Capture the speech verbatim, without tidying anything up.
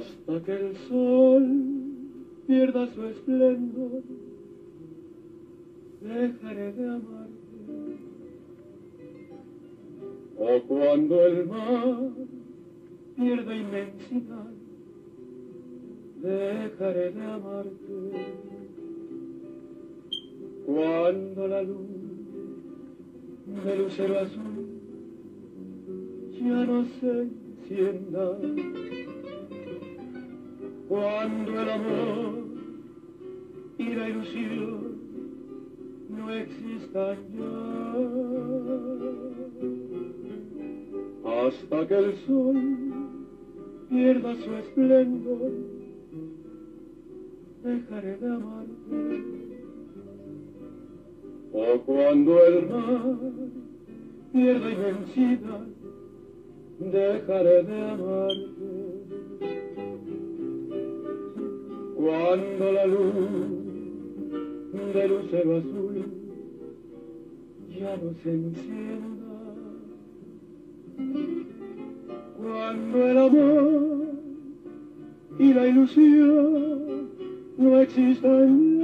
hasta que el sol pierda su esplendor, dejaré de amarte. O cuando el mar pierda inmensidad, dejaré de amarte. Cuando la luz del lucero azul ya no se encienda, cuando el amor y la ilusión no existan ya, hasta que el sol pierda su esplendor, dejaré de amarte. O cuando el mar pierda inmensidad, dejaré de amarte. Cuando la luz del lucero azul ya no se encienda, cuando el amor y la ilusión no existan